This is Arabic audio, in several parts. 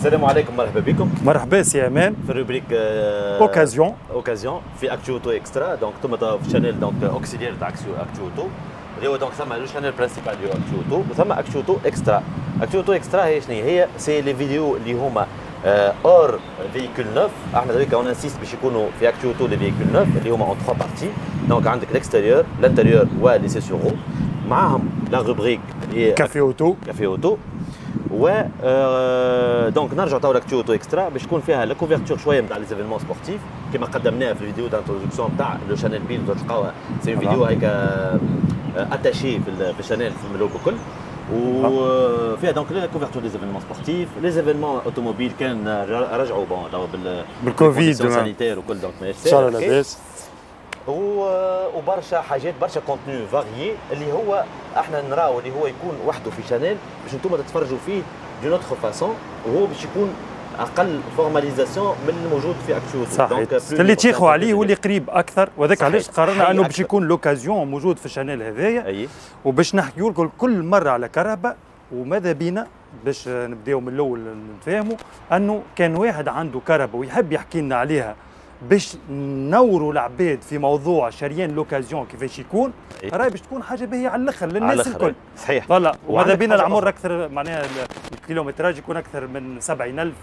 السلام عليكم، مرحبا بكم. مرحبا سي امان في الروبريك اوكازيون في اكتو اوتو اكسترا. دونك ثم في شانيل دونك اوكسيليير تاع اكتو اوتو اللي هو دونك ثم لو شانيل برينسيبال ديال اكتو اوتو وثم اكتو اوتو اكسترا. اكتو اوتو اكسترا هي شنو هي؟ سي لي فيديو اللي هما اور فييكول نوف. احنا ذلك اون انسيست باش يكونوا في اكتو اوتو لي فييكول نوف اللي هما اون 3 بارتي. دونك عندك الاكستيريور الانتيريور ولي سيسيورو، معاهم لا روبريك كافي اوتو و دونك نرجعوا تو لاكتو اوتو اكسترا باش تكون فيها لا كوفرتور شويه نتاع لي زيفينمون سبورتيف كما قدمناها في الفيديو دانتروداكسيون تاع لو شانيل بيل. تلقاوها سي فيديو هيك اتاشي في الشانيل في الملوك الكل، وفيها دونك لا كوفرتور دي زيفينمون سبورتيف لي زيفينمون اوتوموبيل كان رجعوا بون تو بالكوفيد سانيتير وكل. دونك ان شاء الله لاباس وبرشا حاجات برشا كونتوني فاريي اللي هو احنا نراو اللي هو يكون وحده في شانيل باش انتم تتفرجوا فيه دون اوتر فاسون، وهو باش يكون اقل فورماليزاسيون من الموجود في اكتو. صحيح اللي تيخوا عليه واللي قريب اكثر، وهذاك علاش قررنا انه باش يكون لوكازيون موجود في الشانيل هذايا. وباش نحكيو لكم كل مره على كهرباء، وماذا بينا باش نبداو من الاول نتفاهموا انه كان واحد عنده كهرباء ويحب يحكي لنا عليها باش نوروا العباد في موضوع شريان لوكازيون كيفاش يكون. راهي باش تكون حاجه باهيه على الاخر للناس الكل. صحيح فوالا. وماذا بينا العمر اكثر، معناها الكيلومتراج يكون اكثر من 70,000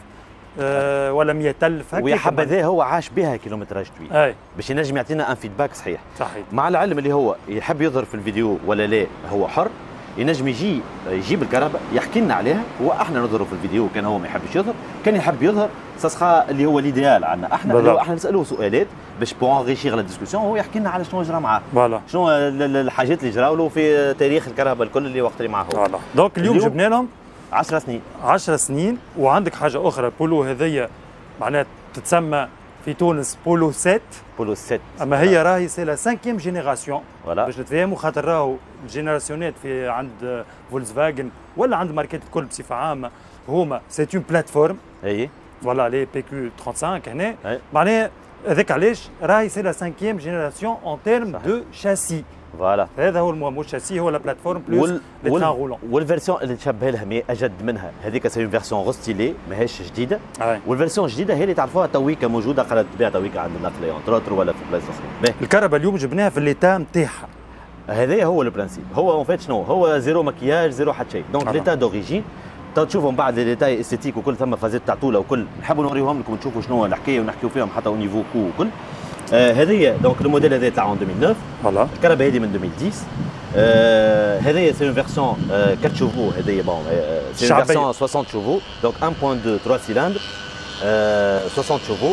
ولا 100,000 هكا. ويا حبذا هو عاش بها كيلومتراج طويل باش ينجم يعطينا ان فيدباك صحيح. مع العلم اللي هو يحب يظهر في الفيديو ولا لا هو حر، ينجم يجيب الكهرباء يحكي لنا عليها واحنا نظهروا في الفيديو. كان هو ما يحبش يظهر، كان يحب يظهر ساسخا اللي هو ليديال عندنا احنا اللي هو احنا نسالوه سؤالات باش بون انغيشيغ لا ديسكوسيون، هو يحكي لنا على شنو جرى معاه، شنو الحاجات اللي جراو له في تاريخ الكهرباء الكل اللي وقت اللي معاه هو. دونك اليوم جبنا لهم 10 سنين 10 سنين. وعندك حاجه اخرى، بولو هذيا معناها تتسمى في تونس بولو 7. اما هي راهي سي لا 5 جينيراسيون باش نتفاهموا، خاطر راهو الجينيراسيونات في عند فولكسفاجن ولا عند ماركات الكل بصفه عامه هما سي اون بلاتفورم. فوالا لي بي كيو 35 هنا معناها هذاك علاش راهي سي لا 5 جينيراسيون اون تيرم دو شاسي. فوالا هذا هو المهم، الشاسي هو لا بلاتفورم بلوس لي تران رولون. والفيرسيون اللي تشبه لها مي اجد منها هذيك سي اون فيرسيون غوستيلي ماهيش جديده. والفيرسيون الجديده هي اللي تعرفوها تويكا موجوده قاعده تبيع تويكا عند النقله اونتروتر ولا في بلايص اخرى. الكهرباء اليوم جبناها في الليتا نتاعها. هذا هو البرانسيب، هو اون فيت شنو هو زيرو مكياج زيرو حتى شيء. دونك ليتا دوريجين تشوفوا من بعد لي ديتاي استيتيك وكل ثم فازات تاع طوله وكل نحبوا نوريهم لكم تشوفوا شنو الحكايه ونحكيو فيهم حتى او نيفو كو وكل. هذه دونك الموديل هذا تاع 2009 فوالا. الكهرباء هذه من 2010. هذه سي اون فيرسيون 4 شوفو. هذه بون سي اون فيرسيون 60 شوفو دونك 1.2 3 سيلندر 60 شوفو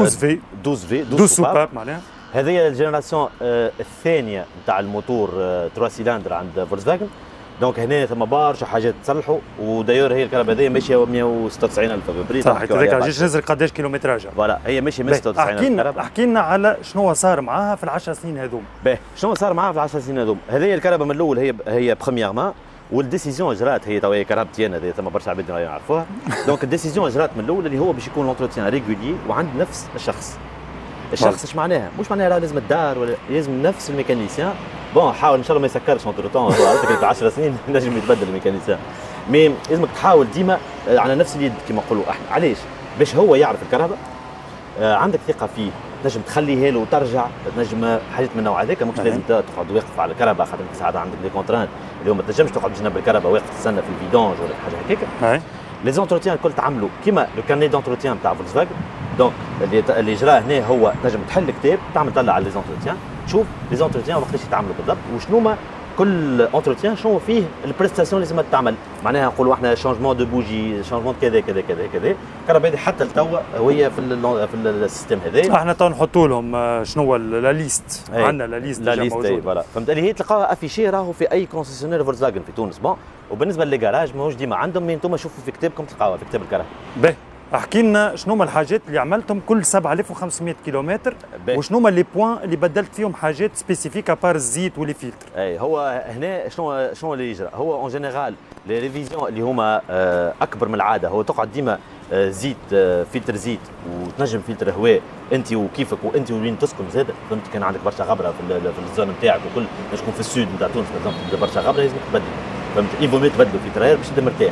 12 سوباب معناها. هذه الجينيراسيون الثانيه نتاع الموتور 3 سيلندر عند فولكسفاجن. دونك هنا ثم برشا حاجات تصلحوا، ودايور هي الكهرباء هذه ماشيه 196,000 بريد. صح هذاك علاش نزل قداش كيلومتراجها. فوالا هي ماشيه 196,000. احكي لنا على شنو صار معاها في ال10 سنين هذوم. شنو صار معاها في ال10 سنين هذوم؟ هذه الكهرباء من الاول هي برومييرمون، والديسيزيون جرات هي تو كهربتي انا ثم برشا عباد يعرفوها. دونك الديسيزيون جرات من الاول اللي هو باش يكون لونتروتيان ريغولي وعند نفس الشخص ايش معناها؟ مش معناها راه لازم الدار ولا لازم نفس الميكانيسيان. بون حاول ان شاء الله ما يسكرش اونتر تون، هو عرفتك 10 سنين نجم يتبدل الميكانيسيان، مي لازمك تحاول ديما على نفس اليد كما نقولوا احنا. علاش؟ باش هو يعرف الكهرباء، عندك ثقه فيه، تنجم تخليه له وترجع، تنجم حاجات من النوع هذاك. مش لازم تقعد واقف على الكهرباء، خاطر ساعات عندك دي كونترانت اللي هو ما تنجمش تقعد جنب الكهرباء واقف تستنى في الفيدونج ولا حاجه هكاك. لي زونتروتيان الكل تعملوا كيما لو كارني دونتروتيان تاع فولكسفاجن. دونك اللي جراه هنا هو تنجم تحل كتاب تعمل طلع على لي زونتروتيان، تشوف لي زونتروتيان وقتاش يتعملوا بالضبط وشنو ما كل انتروتيان شنو فيه البريستاسيون اللي لازم تعمل. معناها نقولوا احنا شونجمون دو بوجي، شونجمون كذا كذا كذا كذا. الكهرباء هذه حتى لتوا وهي في السيستم هذا. احنا تو نحطوا لهم شنو لا ليست، عندنا لا ليست موجوده. فوالا فهمت اللي هي تلقاها افيشي راهو في اي كونسيسيونير فولكسفاجن في تونس. بون وبالنسبه للجراج ماهوش ديما عندهم، مي انتم شوفوا في كتابكم تلقاوها في كتاب الكهرباء. احكي لنا شنو هما الحاجات اللي عملتهم كل 7500 كيلومتر، وشنو هما لي بوان اللي بدلت فيهم حاجات سبيسيفيك ابار الزيت ولي فلتر. هو هنا شنو اللي يجرى؟ هو اون جينيرال لي ريفيزيون اللي هما اكبر من العاده. هو تقعد ديما زيت فلتر زيت وتنجم فلتر هواء انت وكيفك وانت وين تسكن زاد. فهمت كان عندك برشا غبره في الزون نتاعك وكل تكون في السود نتاع تونس برشا غبره لازم تبدل. فهمت ايفو مي تبدلوا فلتر باش تبدا مرتاح.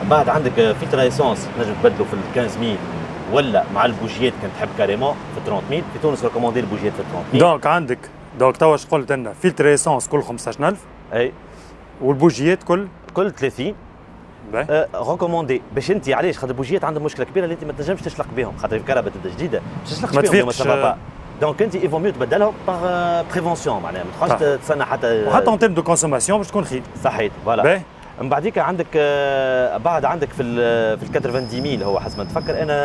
بعد عندك فلتر ايسونس تنجم تبدلوا في ال 15000 ولا مع البوجيات كان تحب كاريمون في 30000. في تونس ريكوموندي البوجيات في 30000. دونك عندك توا اش قلت لنا فلتر ايسونس كل 15000. اي. والبوجيات كل 30. ريكوموندي باش انت علاش خاطر البوجيات عندهم مشكله كبيره اللي انت ما تنجمش تشلق بهم خاطر الكهرباء تبدا جديده ما تشلقش بهم ما. دونك انت ايفو ميو تبدلهم باغ بريفونسيون معناها ما تخرجش تستنى حتى وحتى اون تيرم دو كونسوماسيون باش تكون خير. صحيت فوالا. من بعديك عندك بعد عندك في ال 90000 هو حسب ما نتفكر انا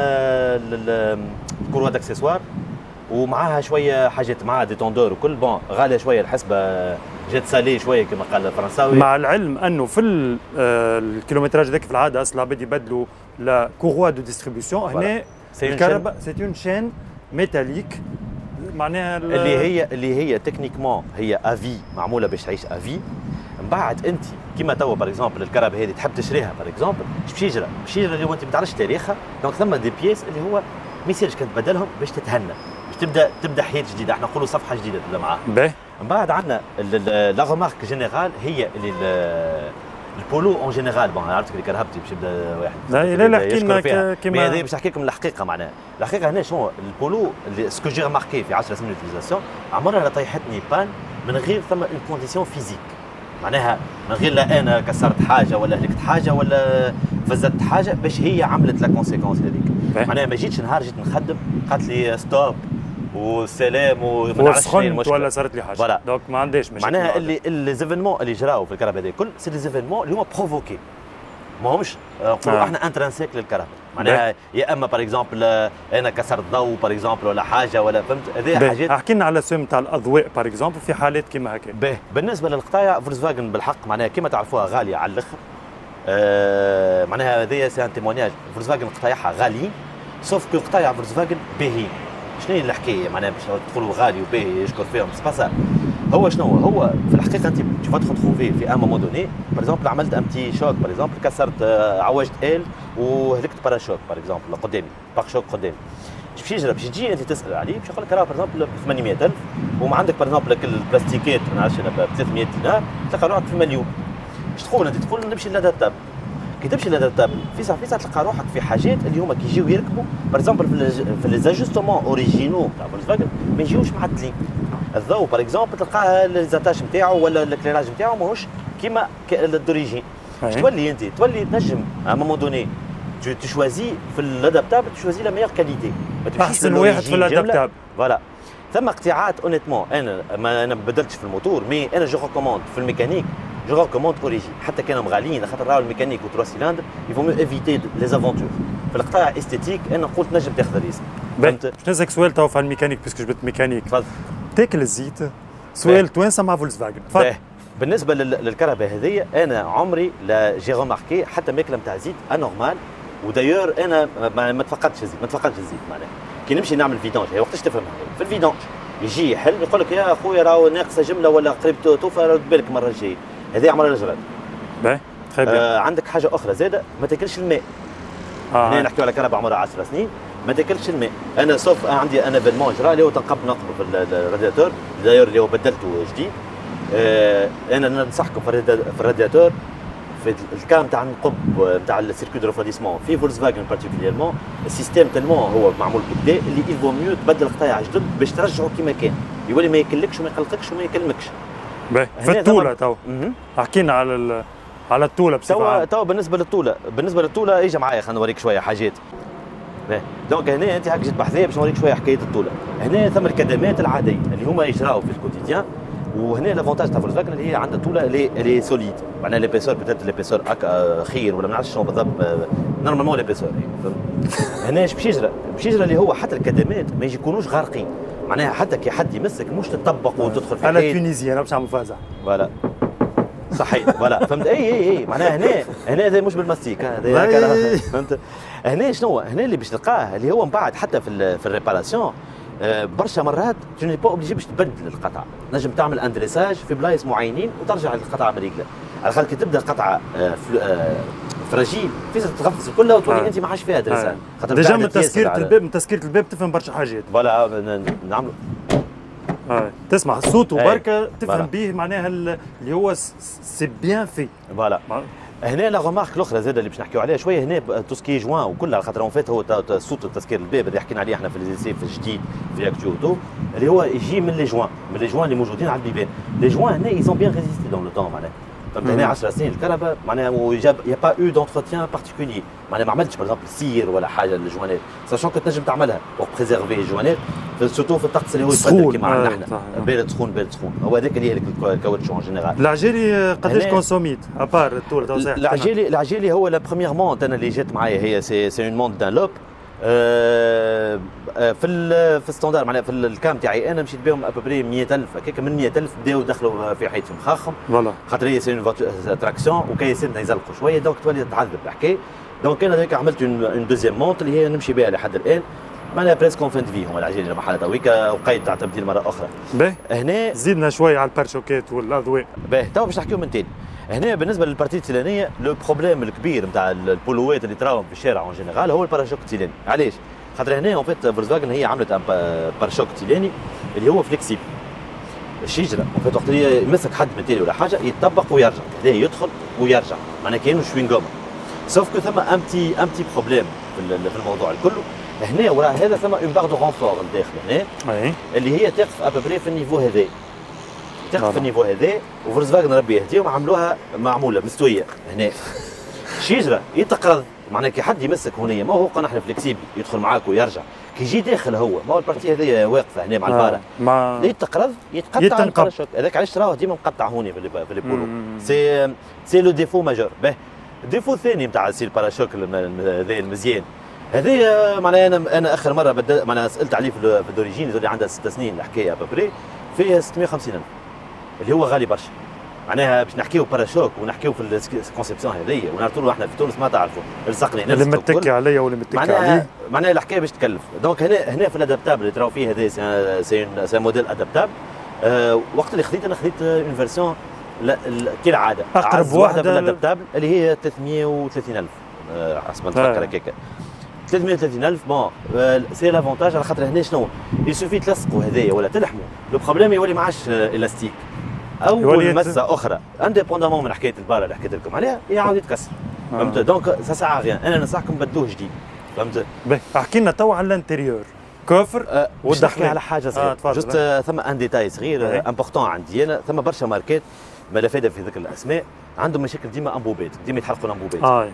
الكروات اكسسوار ومعاها شويه حاجات معاها ديتوندور وكل بون غاليه شويه الحسبه جات سالي شويه كما قال الفرنساوي. مع العلم انه في الكيلومتراج هذاك في العاده اصلا بدي يبدلوا لا كوروا دو ديستريبيسيون هنا الكهرباء سي اون شين ميتاليك معناها اللي هي تكنيكمون هي افي معموله باش تعيش افي. من بعد انت كيما توا باغ اكزومبل الكهرباء هذه تحب تشريها باغ اكزومبل باش يجرى اللي هو انت ما تعرفش تاريخها. دونك ثم دي بيس اللي هو ما يصيرش كان تبدلهم باش تتهنى باش تبدا حياه جديده. احنا نقولوا صفحه جديده تبدا معاها. من بعد عندنا لا ريمارك جينيرال هي اللي البولو اون جينيرال بون عرفت اللي كرهبتي باش يبدا واحد لا احكي لنا كيما هذه باش نحكي لكم الحقيقه معناها. الحقيقه هنا شنو البولو سكو جي ريماركي في 10 سنين يوتيليزاسيون عمرها طيحتني بان من غير ثم اون كونديسيون فيزيك معناها من غير لا انا كسرت حاجه ولا هلكت حاجه ولا فزت حاجه باش هي عملت لا كونسيكونس هذيك معناها ما جيتش نهار جيت نخدم قالت لي ستوب والسلام وما نعرفش شنو المشكله ولا صارت لي حاجه فوالا. دونك ما عنديش مشكل معناها اللي زيفينمون اللي جراو في الكهرباء هذه الكل سي لي زيفينمون اللي هما بروفوكي ما همش نقولوا احنا انترانسيك للكهرباء معناها يا اما باغ اكزومبل انا كسرت ضوء باغ اكزومبل ولا حاجه ولا فهمت هذه حاجات. احكي لنا على السهم تاع الاضواء باغ اكزومبل في حالات كيما هكا. بالنسبه للقطايع فولكسفاجن بالحق معناها كيما تعرفوها غاليه على الاخر. معناها هذايا سي ان تيمونياج فولكسفاجن قطايعها غاليين سوف كو قطايع فولكسفاجن باهيين. شنو هي الحكايه معناها باش تقولوا غالي وباهي يشكر فيهم سي با سا. هو شنو هو في الحقيقه انت tu vas te retrouver في ان مومون دوني باغ اكزومبل عملت ام تي شوك باغ اكزومبل كسرت عوجت ال وهلكت باراشوك باغ اكزومبل قدامي باغ شوك قدامي باش يجرى باش تجي انت تسال عليه باش يقول لك راه باغ اكزومبل ب 800000 وما عندك باغ اكزومبل البلاستيكات ما نعرفش انا ب 300 دينار تلقى روحك في مليون. اش تقول انت تقول نمشي للادابتابل كي تمشي للادابتابل في ساعه تلقى روحك في حاجات اللي هما كي يجيو يركبوا باغ اكزومبل في لي زاجوستمون اوريجينو تاع فولكسفاجن ما يجيوش معدلين. الضوء باغ اكزومبل تلقاه ليزاتاش نتاعو ولا الكليراج نتاعو ماهوش كيما الدوريجين. اش تولي انت تولي تنجم ا مومون دوني تشوازي في الادابتابل تشوازي لا ميور كاليتي احسن واحد في الادابتابل فوالا. ثم اقتراعات اونيتمون انا ما بدلتش في الموتور مي انا جو ريكوموند في الميكانيك جو ريكوموند اوريجين حتى كانوا غاليين خاطر راهو الميكانيك و 3 سيلندر يفو ميو ايفيتي لي زافونتور. في القطاع استيتيك انا قلت نجم تاخذ الريسك. باش نسالك سؤال تو في الميكانيك باسكو جبت ميكانيك تفضل. تاكل الزيت سؤال توانسه مع فولكسفاجن تفضل. بالنسبه للكهرباء هذيا انا عمري لا جي ريماركي حتى ماكله نتاع زيت انورمال ودايور انا ما تفقدتش الزيت معناها كي نمشي نعمل فيدونج هي وقتاش تفهمها في الفيدونج يجي يحل يقول لك يا اخويا راهو ناقصه جمله ولا قريب توفى رد بالك المره الجايه هذه عمرها جرات. عندك حاجه اخرى زاده ما تاكلش الماء. هنا نحكيو على كهرباء عمرها 10 سنين ما تاكلش الماء. انا سوف عندي انا فيلمون جرى اللي هو تنقب نقبه في الرادياتور دايور اللي هو بدلته جديد. انا ننصحكم في الرادياتور في الكام نتاع النقب نتاع السيركو دو ريفريديسمون في فولكسفاجن بارتيكوليرمون السيستيم تلمون هو معمول بكدا اللي يفو ميو تبدل قطايع جدد باش ترجعه كيما كان يولي ما يكلكش وما يقلقكش وما يكلمكش. في الطوله تو حكينا على الطوله بصفه عامه. تو بالنسبه للطوله اجا معايا خلينا نوريك شويه حاجات. دونك هنا انت هاك جيت بحذايا باش نوريك شويه حكايه الطوله. هنا ثم الكدمات العاديه اللي هما يجراو في الكوتيديان وهنا لافونتاج تاع فولكسفاجن اللي هي عندها طوله اللي سوليد معناها ليبيسور بتات ليبيسور خير ولا ما نعرفش شنو بالضبط نورمالمون ليبيسور هنا باش يجرى اللي هو حتى الكدمات ما يكونوش غارقين معناها حتى كي حد يمسك مش تطبق وتدخل في على تونيزيا انا باش نعمل فازع فوالا صحيح فوالا فهمت اي معناها هنا هذا مش بالماستيك هذا فهمت. هنا شنو هنا اللي باش تلقاه اللي هو من بعد حتى في الريباراسيون برشا مرات تو ني با اوبليجي باش تبدل القطعه نجم تعمل اندريساج في بلايص معينين وترجع للقطعه مريقله على خاطر كي تبدا القطعه فراجيل فيك تغفص كلها وتولي انت ما عادش فيها درسان خاطر ديجا من تسكيره الباب تفهم برشا حاجات فوالا نعملوا تسمع الصوت وبركه تفهم به معناها اللي هو سي بيان في فوالا هنا لا غومارك الاخرى زاد اللي باش نحكيو عليها شويه هنا توسكي جوان وكل على خاطر اون فيت هو صوت تسكير الباب اللي حكينا عليه احنا في ليزيسي في الجديد في اكتوتو اللي هو يجي من لي جوان اللي موجودين على البيبان لي جوان هنا ايزون بيان ريزيستي دون لو طون معناها فهمت هنا 10 سنين الكهرباء معناها يا با او دونتروتيان بارتيكولي معناها ما عملتش باغ سير ولا حاجه للجوانات ساشون كنت تنجم تعملها بور بريزيرفي الجوانات سورتو في الطقس اللي هو يتبدل كيما عندنا احنا بارد سخون هو هذاك اللي هي الكاوتشو اون جينيرال. العجالي قداش كونسوميت ابار الطول توزيع؟ العجالي هو لا بروميير مونت انا اللي جات معايا هي سي اون مونت دان لوب في الستاندار معناها في الكام تاعي انا مشيت بهم ابوبري 100000 هكاك من 100000 بداو دخلوا في حياتهم خاخهم خاطر هي سي اون تراكسيون وكاين سنه يزلقوا شويه دونك تولي تعذب الحكايه دونك انا هذاك عملت اون دوزيام مونت اللي هي نمشي بها لحد الان معناها بريسك اون فان دو في هما العجالي لما حالة تويك وقيد تاع تبديل مره اخرى. باهي هنا زيدنا شويه على البارشوكات والاضواء. باهي تو باش نحكيو من تاني. هنا بالنسبه للبارتي التيلانيه لو بروبليم الكبير نتاع البولوات اللي تراهم في الشارع اون جينيرال هو الباراشوك التيلاني. علاش؟ خاطر هنا اون فيت فولكسواجن هي عملت باراشوك تيلاني اللي هو فليكسيبل. الشجره اون فيت وقت اللي يمسك حد من تالي ولا حاجه يتطبق ويرجع، هذا يدخل ويرجع، معناها كانه شوينغوم. سوف كو ثم ان بتي بروبليم في الموضوع الكل. هنا وراء هذا ثم اون باغ دو رونفور لداخل هنا اللي هي تقف ابوبري في النيفو هذا. تقف في النيفو هذا وفولكسواجن ربي يهديهم عملوها معموله مستويه هنا. شجره يتقرض معناها كي حد يمسك هنا ما هو قلنا احنا فليكسيبل يدخل معاك ويرجع كي يجي داخل هو ما هو البارتي هذه واقفه هنا مع البارة يتقرض يتقطع الباراشوك هذاك علاش تراه ديما مقطع هوني في لي بولو سي لو ديفو ماجور. باهي الديفو الثاني نتاع سي الباراشوك هذا المزيان هذه معناها انا اخر مره معناها سالت عليه في الدوريجين اللي عندها 6 سنين الحكايه ابوبري فيه 650,000 اللي هو غالي برشا. معناها باش نحكيو باراشوك ونحكيو في الكونسيبسيون هذيا ونعرفوا احنا في تونس ما تعرفوا لصقني اللي متكي عليا واللي متكي عليه معناها الحكايه باش تكلف. دونك هنا في الادابتابل اللي تراو فيه هذا سي موديل ادابتابل. وقت اللي خذيت انا خذيت اون فيرسيون كالعاده اقرب واحده في الادابتابل اللي هي 330,000 حسب ما نتفكر هكاك 330,000 بون سي لافونتاج على خاطر هنا شنو يسوفي تلصقوا هذايا ولا تلحموا لو بروبليم يولي ما عادش الاستيك او مسه اخرى انديبوندامون من حكايه الباره اللي حكيت لكم عليها يعاود يتكسر. فهمت دونك سا ساعه غيان انا ننصحكم بدلوه جديد. فهمت احكي لنا تو على الانتيريور كوفر ودخل على حاجه صغيره جوست ثم ان ديتاي صغير امبورطون عندي انا ثم برشا ماركات ما لا فايده في ذكر الاسماء عندهم مشاكل ديما انبوبات ديما يتحرقوا الانبوبات.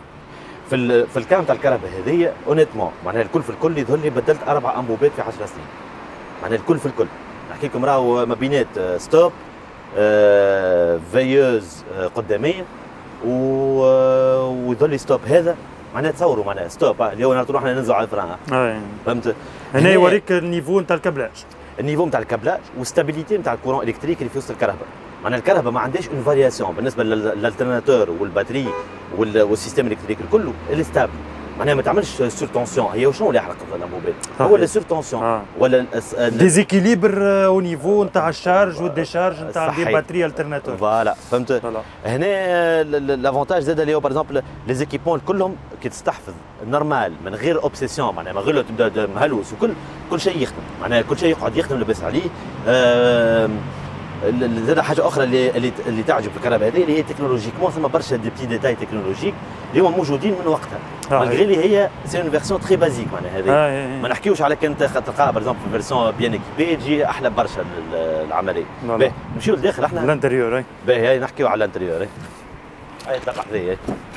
في الكام تاع الكهرباء هذيا اونيتمون معناها الكل في الكل يظهر لي بدلت 4 انبوبات في 10 سنين. معناها الكل في الكل نحكي لكم راهو ما بينات ستوب فيوز قداميه ويظل لي ستوب هذا معناها تصوروا معناها ستوب اليوم نروحوا احنا ننزلوا على الفران. فهمت هنا يوريك النيفو نتاع الكابلاج النيفو نتاع الكابلاج والستابيليتي نتاع الكورون الكتريك اللي في وسط الكهرباء. معناها الكهرباء ما عندهاش اون فارياسيون بالنسبه للالترناتور والباتري والسيستم الكتريك الكل اللي ستابل. معناها ما تعملش سور تونسيون هي وشنو اللي يحرق الانبوبات هو لي سور تونسيون ولا ديزيكيليبر او نيفو نتاع الشارج والديشارج نتاع لي باتري الترناتور. فوالا فهمت. هنا لافونتاج زاد اللي هو باغ اكزومبل لي زيكيبمون كلهم كي تستحفظ نورمال من غير اوبسيسيون معناها من غير تبدا مهلوس كل شيء يخدم معناها كل شيء يقعد يخدم لاباس عليه. زاد حاجه اخرى اللي تعجب في الكهرباء هذه اللي هي تكنولوجيكمون ثم برشا دي بتي ديتاي تكنولوجيك اللي هما موجودين من وقتها مالغري اللي هي سي اون فيرسيون تري بازيك معناها هذه ما نحكيوش على كان تلقاها باغ اكزومبل في فيرسيون بيان اكيبي تجي احلى برشا العمليه. باهي نمشيو لداخل احنا الانتريور. باهي نحكيو على الانتريور. هاي تلقى حذايا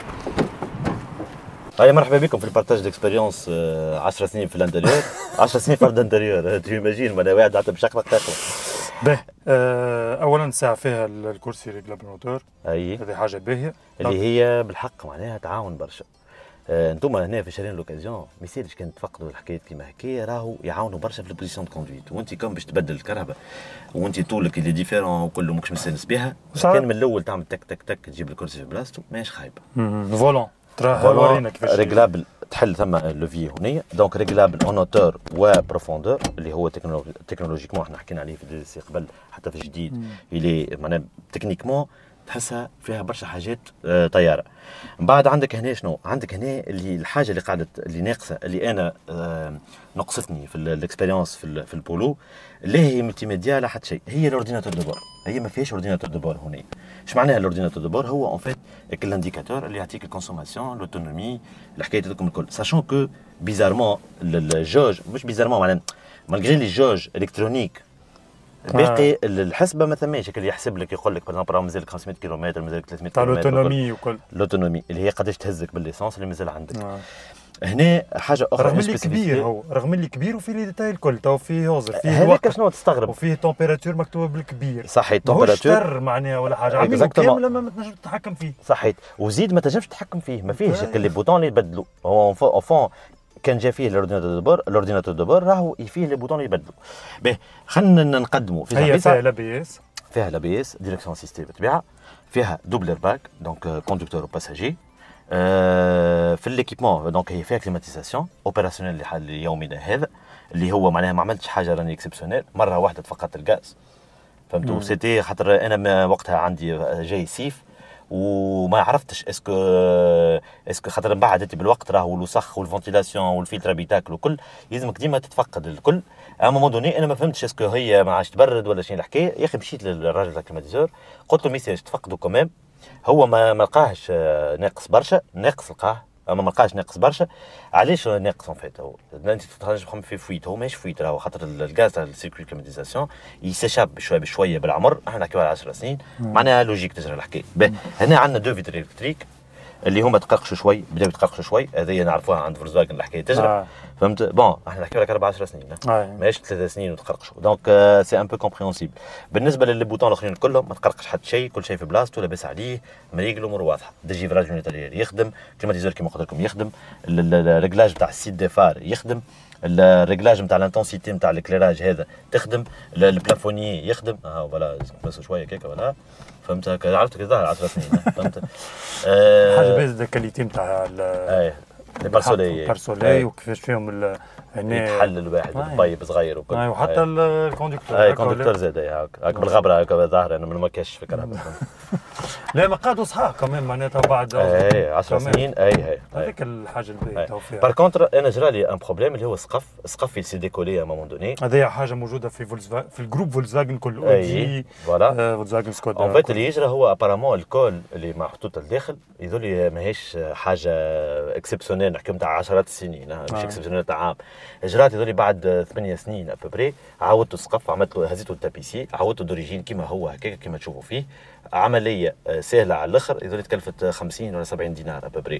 هاي مرحبا بكم في البارتاج ديكسبيريونس 10 سنين في الانتريور 10 سنين فرد انتريور تيماجين معناها واحد عطى بشكل تاكل. باهي اولا ساعه فيها الكرسي ريغلابل موتور هذه حاجه باهيه اللي هي بالحق معناها تعاون برشا. انتم هنا في شارين لوكازيون ما يصيرش كان تفقدوا الحكايات كيما هكايا راهو يعاونوا برشا في البوزيسيون دو كوندويت وانت كون باش تبدل الكهرباء وانت طولك اللي ديفيرون وكله ماكش مستانس بها كان من الاول تعمل تك تك تك تجيب الكرسي في بلاصتو ماهيش خايبه. فولون ورينا كيفاش ريغلابل تحل ثم لوفي هنا دونك ريغلابل اون اوتور وبروفوندور اللي هو تكنولوجيكمون احنا حكينا عليه في الديسي قبل حتى في الجديد اللي معناها تكنيكمون تحسها فيها برشا حاجات طياره. من بعد عندك هنا شنو؟ عندك هنا اللي الحاجه اللي قاعده اللي ناقصه اللي انا نقصتني في الاكسبيريونس في البولو، اللي هي ملتي ميديا لا حتى شيء، هي الاورديناتور دو بور. هي ما فيهاش اورديناتور دو بور هنا. ايش معناها الاورديناتور دو بور؟ هو اون فيت الانديكاتور اللي يعطيك الكونسوماسيون، لوتونومي، الحكايه هذوكم الكل. ساشون كو بيزارمون الجوج مش بيزارمون معناها مالغري لي جوج الكترونيك باقي الحسبه ما ثماش اللي يحسب لك يقول لك بالنسبه مازالك 500 كيلومتر مازالك 300 كيلومتر الاوتونومي وكل الاوتونومي اللي هي قداش تهزك بالليسانس اللي مازال عندك. هنا حاجه اخرى رغم اللي كبير، هو رغم اللي كبير وفيه لي ديتاي الكل، تو فيه هوزر فيه هذاك شنو تستغرب وفيه تمبيراتور مكتوبه بالكبير. صحيت تمبيراتور ماهوش معناها ولا حاجه عامل كامل ما تنجمش تتحكم فيه. صحيت وزيد ما تنجمش تتحكم فيه، ما فيهش اللي بوطون اللي يبدلوا. هو اون كان جا فيه الاورديناتور دو بور راهو فيه لي بوطون اللي يبدلوا. باهي خلينا نقدموا في هي فيها لابيس، فيها لابيس ديريكسيون سيستي بالطبيعه، فيها دوبل ايرباك دونك كوندكتور وباساجي. في الايكيبمون دونك هي فيها كليماتيزاسيون اوبيراسيونيل ليومنا هذا اللي هو معناها ما عملتش حاجه راني اكسبسيونيل، مره واحده تفقدت الغاز فهمتوا. سيتي خاطر انا وقتها عندي جاي سيف وما عرفتش اسكو خاطر من بعد بالوقت راهو الوسخ والفونتيلاسيون والفلتر بيتاكل وكل يلزمك ديما تتفقد الكل. اما مومون دوني انا ما فهمتش اسكو هي ما عادش تبرد ولا شنو الحكايه. يا اخي مشيت للراجل الكليماتيزور قلت له ميساج تفقدوا كمان. هو ما لقاهش ناقص برشا، ناقص لقاه اما ما لقاش ناقص برشا. علاش ناقص اون فيت؟ هو انت تخرج في فويت، هو ماهيش فويت راهو خاطر الغاز تاع السيركوي كليماتيزاسيون يسشاب بشويه بشويه بالعمر. احنا نحكيو على 10 سنين معناها لوجيك تجرى الحكايه. هنا عندنا دو فيتر الكتريك اللي هما تقرقشوا شوي، بداو يتقرقشوا شوي، هذه نعرفوها عند فولكسواجن الحكايه تجرى. فهمت؟ بون احنا نحكيو على 10 سنين ماهيش 3 سنين وتقرقشوا. دونك سي ان بو كومبريهنسيبل. بالنسبه للبوطون الاخرين كلهم ما تقرقش حتى شيء، كل شيء في بلاصته لاباس عليه، مريقل الامور واضحه. ديجيفراج مونيتاريير يخدم، كليماتيزور كيما قلت لكم يخدم، الريغلاج تاع السيت دي فار يخدم، الريغلاج نتاع الانتنسيتي نتاع الكليراج هذا تخدم، البلافوني يخدم. فوالا بس شويه كيكه ولا فهمت هكا. عرفت كي ظهر 10 سنين فهمت. حاجه باز الكاليتي نتاع لي بارسولي وكيفاش فيهم هنا يتحلل واحد البيب صغير وكل. وحتى الكوندكتور الكوندكتور زاد هاك بالغبره هكا ظاهر انه ما كاش في كهرباء. لا ما قعدوا صحاح كمان معناتها بعد 10 سنين. هذيك الحاجه الباهيه فيها. بار كونتر انا جرى لي ان بروبليم اللي هو السقف سي ديكولي ا مومون دوني. هذه حاجه موجوده في فولكسواجن، في الجروب فولكسواجن كله. فوالا فولكسواجن سكودا. اون فيت اللي يجرى هو ابارامون الكول اللي محطوط لداخل يذول ماهيش حاجه اكسبسيونيل نحكيو نتاع عشرات السنين مش اكسبسيونيل تاع عام. جرات يذول بعد 8 سنين ابوبري عاودت السقف، عملت هزيته التابيسي، عاودته دوريجين كيما هو هكاك كيما تشوفوا فيه. عمليه سهله على الاخر، يذول تكلفت 50 ولا 70 دينار ابوبري.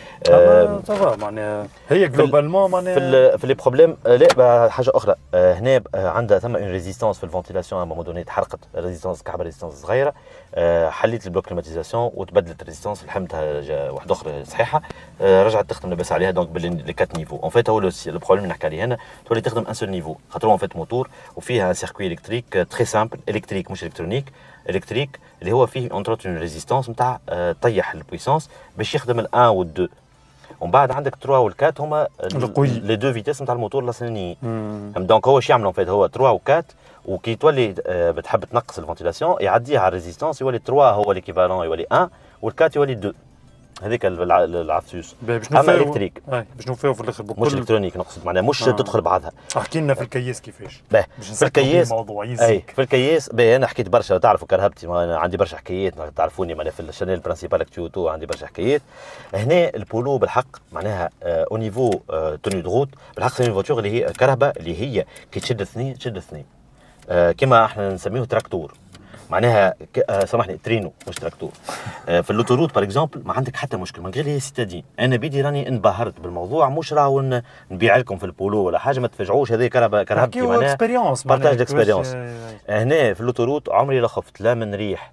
صافا معناها هي جلوبالمون معناها في لي بروبليم. لا حاجه اخرى هنا عندها ثم اون ريزيستانس في الفونتيلاسيون. ا مومون دوني تحرقت ريزيستانس كعبه، ريزيستانس صغيره. حليت البلوك كليماتيزاسيون وتبدلت الريزيستانس، لحمتها واحده اخرى صحيحه، رجعت تخدم لاباس عليها. دونك لي 4 نيفو اون فيت هو البروبليم اللي نحكي عليه هنا، تولي تخدم ان سول نيفو خاطر اون فيت موتور وفيها سيركوي الكتريك تري سامبل، الكتريك مش الكترونيك، الكتريك اللي هو فيه اونتروت اون ريزيستانس نتاع طيح البويسونس باش يخدم ال1 وال2. ومن بعد عندك 3 وال4 هما لي دو فيتيس نتاع الموتور الاصليين. دونك هو شو يعمل اون فيت؟ هو 3 و4 وكي تولي بتحب تنقص الفونتيلاسيون يعديها على الريزيستانس، يولي 3 هو ليكيفالون يولي 1 وال4 يولي 2. هذيك العفسوس. اما الكتريك باش نوفيو في الاخر مش الكترونيك نقصد معناها مش تدخل بعضها. احكي لنا في الكياس كيفاش في الكياس الموضوع يزيك. في الكياس انا حكيت برشا تعرفوا كرهبتي عندي برشا حكايات تعرفوني معناها في الشانيل برانسيبال اكتيوتو عندي برشا حكايات. هنا البولو بالحق معناها او نيفو توني دغوت بالحق سي فوتور اللي هي كرهبه اللي هي كي تشد اثنين تشد اثنين كما احنا نسميه تراكتور معناها سامحني ترينو مش تراكتور. في اللوتوروت باغ اكزومبل ما عندك حتى مشكل من غير هي سيتادين. انا بيدي راني انبهرت بالموضوع، مش راهو نبيع لكم في البولو ولا حاجه، ما تفجعوش. هذه كرهبتي معناها بارتاج ديكسبيريونس. هنا في اللوتوروت عمري لا خفت لا من ريح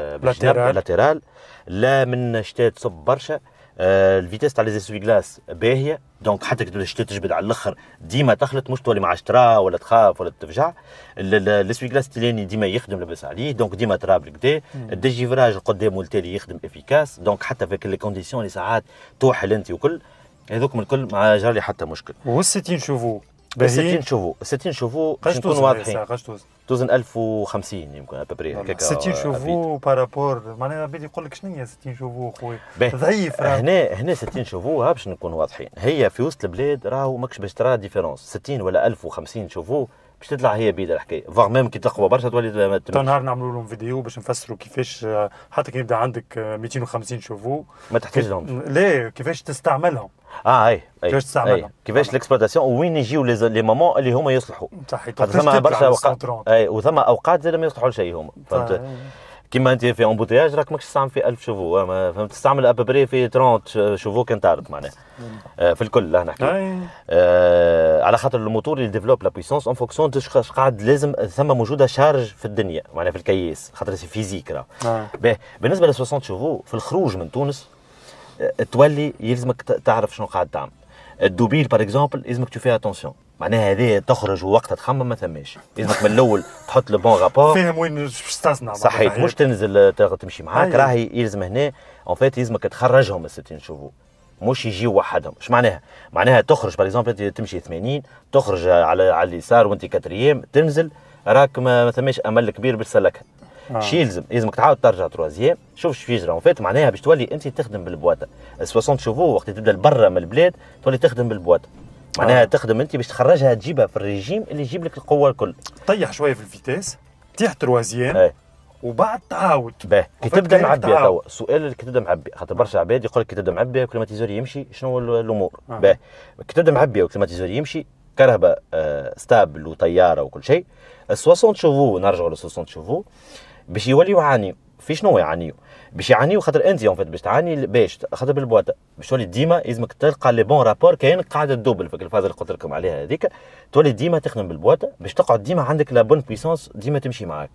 لاتيرال لا من شتات تصب برشا. الفيتاس تاع لي زيسوي غلاس باهيه، دونك حتى كي الشتاء تجبد على الاخر ديما تخلط، مش تولي مع شترا ولا تخاف ولا تفجع. السوي غلاس التلاني ديما يخدم لاباس عليه، دونك ديما تراب كدا. الديجيفراج القدام والتالي يخدم افيكاس، دونك حتى في لي كونديسيون اللي ساعات توحل انت وكل هذوكم الكل ما جرى لي حتى مشكل. والستين شوفوا 60 شوفو 60 شوفو باش نكونوا واضحين. توزن 1050 يمكن ابري هكاك. 60 شوفو بارابور معناها بدي يقول لك شنو هي 60 شوفو خويا ضعيف. هنا 60 شوفو باش نكونوا واضحين، هي في وسط البلاد راهو ماكش باش ترى ديفيرونس 60 ولا 1050 شوفو باش تطلع هي بيد الحكايه، فوغ ميم كي تقوى برشا تولي تو نهار نعملوا لهم فيديو باش نفسروا كيفاش حتى كي يبدا عندك 250 شوفو ما تحتاج لهم. لا كيفاش تستعملهم. اي كيفاش تستعملهم، كيفاش الاكسبلوطاسيون وين يجيو لي مومون اللي هما يصلحوا. صحيح. ثم برشا اوقات وثم اوقات زي ما يصلحوا لشيء هما، فهمت؟ كيما انت في امبوتياج راك ماكش تستعمل في 1000 شوفو، فهمت؟ تستعمل ابري في 30 شوفو كان تعرض معناها في الكل. لا نحكي على خاطر الموتور اللي ديفلوب لا بويسونس اون فونكسيون قاعد لازم ثم موجوده شارج في الدنيا معناها في الكياس، خاطر سي فيزيك راه. بالنسبه ل 60 شوفو في الخروج من تونس تولي يلزمك تعرف شنو قاعد تعمل. الدوبيل باغ اكزومبل يلزمك تو في اتونسيون، معناها هذه تخرج ووقتها تخمم ما ثماش، لازمك من الاول تحط لو بون رابور فاهم وين باش تصنع. صحيح، مش تنزل تمشي معاك، راهي يلزم هنا اون فيت يلزمك تخرجهم ال 60 شوفو، مش يجيو وحدهم. اش معناها؟ معناها تخرج باغ اكزومبل تمشي 80 تخرج على اليسار وانت كاتريام تنزل راك ما ثماش امل كبير باش تسلكها. شي يلزمك تعاود ترجع تروازيام، شوف اش يجرى اون فيت، معناها باش تولي انت تخدم بالبواطه. ال 60 شوفو وقت تبدا لبرا من البلاد تولي تخدم بالبواطه، معناها تخدم انت باش تخرجها تجيبها في الريجيم اللي يجيب لك القوه الكل. طيح شويه في الفيتاس تيح تروازيام وبعد تعاود كي تبدا معبيه. توا السؤال كي تبدا معبيه، خاطر برشا عباد يقول لك كي تبدا معبيه وكليماتيزور يمشي شنو الامور. كي تبدا معبيه وكليماتيزور يمشي كهرباء ستابل وطياره وكل شيء. ال 60 شوفو نرجعوا لل 60 شوفو باش يوليو يعانيو في شنو يعانيو؟ باش يعانيو خاطر انت باش تعاني باش خاطر بالبواطه باش تولي ديما لازمك تلقى لي بون رابور كاين قاعده دوبل في الفاز اللي قلت لكم عليها هذيك، تولي ديما تخدم بالبواطه باش تقعد ديما عندك لا بون بويسونس ديما تمشي معاك.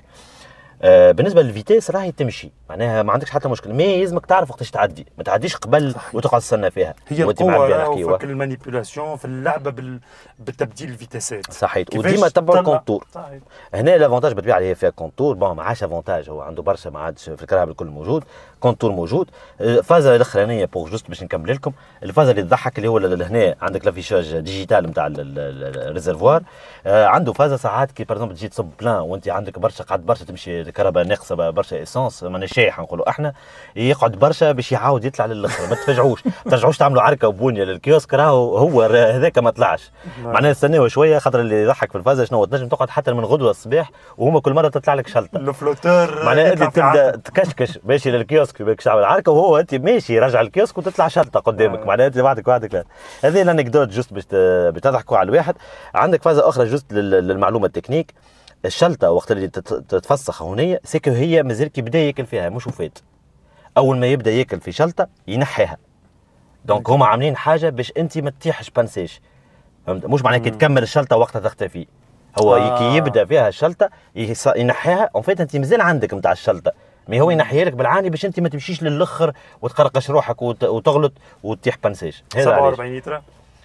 بالنسبه للفيتاس راهي تمشي معناها ما عندكش حتى مشكل، مي لازمك تعرف وقتاش تعدي، ما تعديش قبل وتقعد تستنى فيها. هي القوه في المانيبيولاسيون في اللعبه بالتبديل الفيتاسات. صحيح، وديما تبع الكونتور. هنا الافونتاج بالطبيعه اللي هي فيها كونتور، بون ما عادش افونتاج، هو عنده برشا ما عادش في الكرهب الكل موجود، كونتور موجود. الفازه الاخرانيه بوغ جوست باش نكمل لكم، الفازه اللي تضحك اللي هو هنا عندك لافيشاج ديجيتال نتاع الريزرفوار، عنده فازه ساعات كي باغ تجي تصب بلان وانت عندك برشا قعد برشا تمشي الكهرباء ناقصه برشا اسانس ماني شايح نقولوا احنا، يقعد برشا باش يعاود يطلع للاخر. ما تفجعوش ترجعوش تعملوا عركه وبونيه للكيوسك، راهو هو هذاك ما طلعش معناها استناو شويه، خاطر اللي يضحك في الفازه شنو تنجم تقعد حتى من غدوه الصباح وهما كل مره تطلع لك شلطه الفلوتور معناها انت تبدا تكشكش ماشي للكيوسك باش تعمل عركه وهو انت ماشي راجع الكيوسك وتطلع شلطه قدامك معناها انت وحدك. هذه الانكدوت جوست باش تضحكوا على الواحد. عندك فازه اخرى جوست للمعلومه التكنيك، الشلطه وقت اللي تتفسخ هونيه سيكو هي مازال كي بدا ياكل فيها مش وفات، اول ما يبدا ياكل في شلطه ينحيها، دونك هما عاملين حاجه باش انت ما تطيحش بانسيش، فهمت؟ مش معناها كي تكمل الشلطه وقتها تختفي، هو كي يبدا فيها الشلطه ينحيها اون فيت انت مازال عندك نتاع الشلطه، مي هو ينحيها لك بالعاني باش انت ما تمشيش للاخر وتقرقش روحك وتغلط وتطيح بانسيش. 47 لتر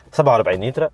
47 لتر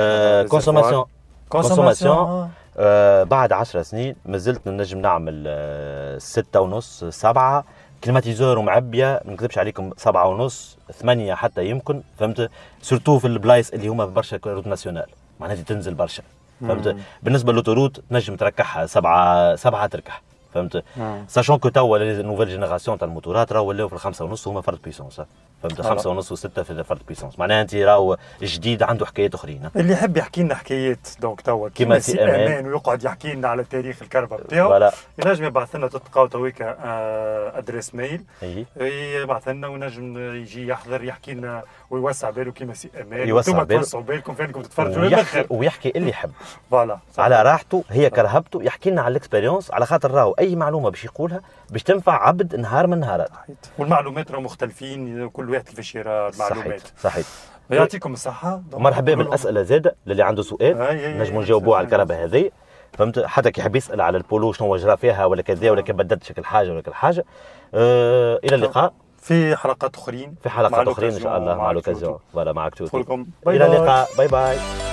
كونسوماسيون بعد 10 سنين مازلت نجم نعمل 6.5 7 كليماتيزور ومعبيه، ما نكذبش عليكم 7.5 8 حتى يمكن، فهمت؟ سورتو في البلايص اللي هما برشا روت ناسيونال معناتها تنزل برشا، فهمت؟ بالنسبه للوتوروت نجم تركحها 7 تركح، فهمت؟ ساشون كو توا النوفيل جينيراسيون تاع الموتورات راهو ولاو في 5.5 هما فرد بيسونس، فهمت؟ 5.5 و6 في فرد بيسونس، معناها انت راهو جديد عنده حكايات اخرين. اللي يحب يحكي لنا حكايات دونك توا كيما سي امان ويقعد يحكي لنا على تاريخ الكربه بتاعو، ينجم يبعث لنا تلقاو تويكا ادريس ميل يبعث لنا ونجم يجي يحضر يحكي لنا ويوسع باله كيما سي امان، وانتم توسعوا بالكم فينكم تتفرجوا للاخر ويحكي اللي يحب فوالا على راحته، هي كرهبته يحكي لنا على الاكسبيريونس، على خاطر راهو اي معلومه باش يقولها باش تنفع عبد نهار من نهارات، والمعلومات راهو مختلفين كل واحد كيفاش يرى المعلومات. صحيح. يعطيكم الصحه. مرحبا بالاسئله زاده للي عنده سؤال نجموا نجاوبوه على الكهرباء هذه، فهمت؟ حتى كي يحب يسال على البولو شنو جرى فيها ولا كذا ولا كي بدلت شكل حاجه ولا كل حاجه. الى اللقاء في حلقات اخرين ان شاء الله مع الاوكازيون. فوالا معك توت. الى اللقاء، باي باي.